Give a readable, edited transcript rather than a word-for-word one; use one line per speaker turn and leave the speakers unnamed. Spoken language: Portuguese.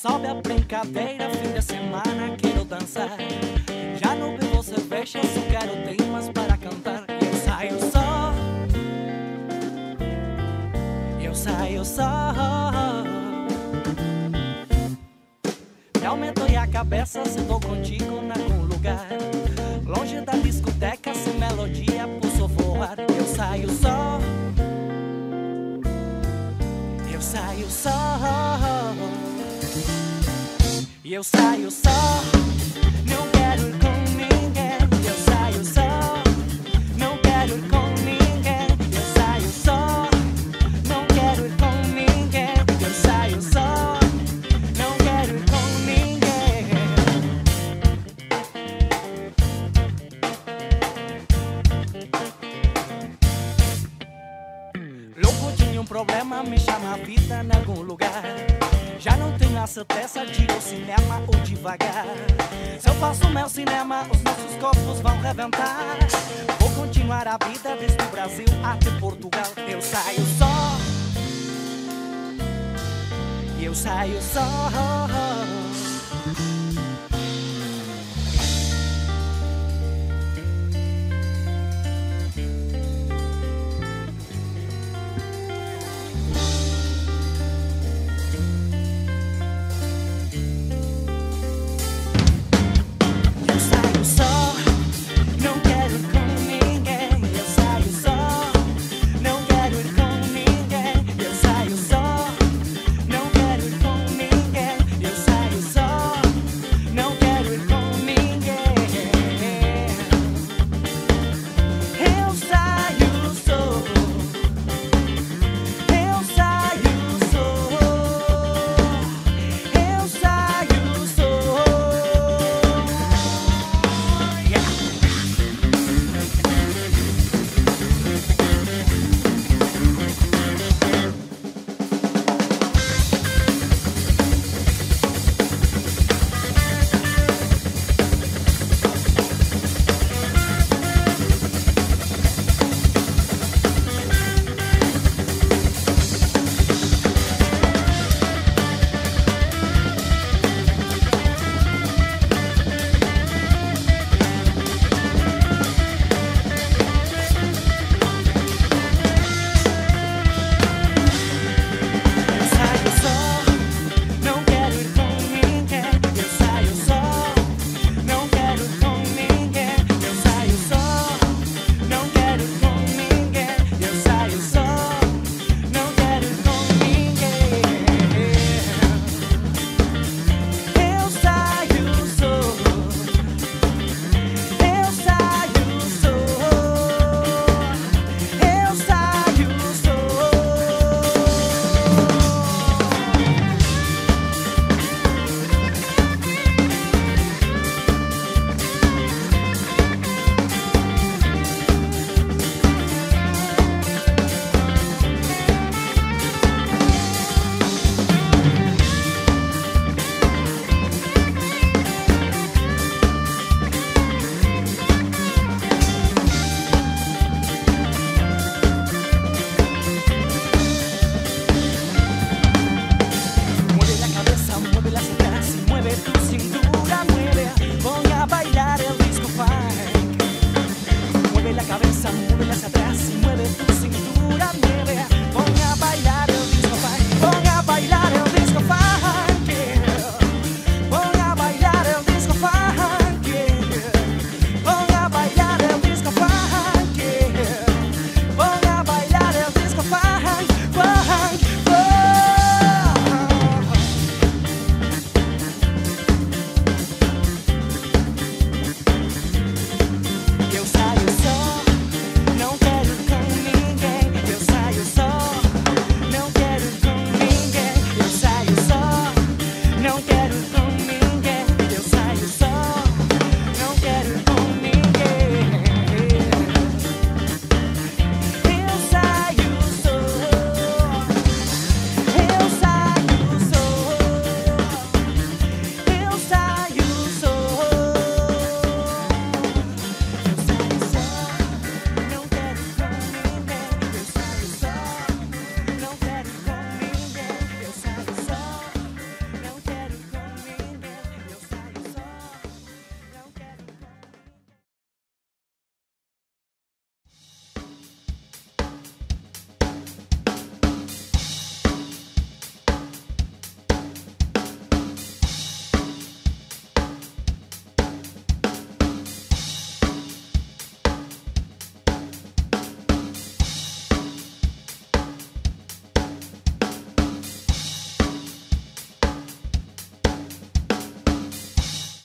Sobe a brincadeira, fim de semana quero dançar. Já não bebo cerveja, só quero temas para cantar. Eu saio só, eu saio só. Me aumentou a cabeça se tô contigo em algum lugar. Longe da discoteca, sem melodia, posso voar. Eu saio só, eu saio só. Eu saio só, não quero ir com ninguém. Eu saio só, não quero ir com ninguém. Eu saio só, não quero ir com ninguém. Eu saio só, não quero ir com ninguém. Louco tinha um problema, me chama a vida em algum lugar. Já não tenho a certeza de ir ao cinema ou devagar. Se eu faço meu cinema, os nossos corpos vão reventar. Vou continuar a vida desde o Brasil até Portugal. Eu saio só, eu saio só. Mueve la cabeza, mueve hacia atrás y mueve tu cintura, mueve.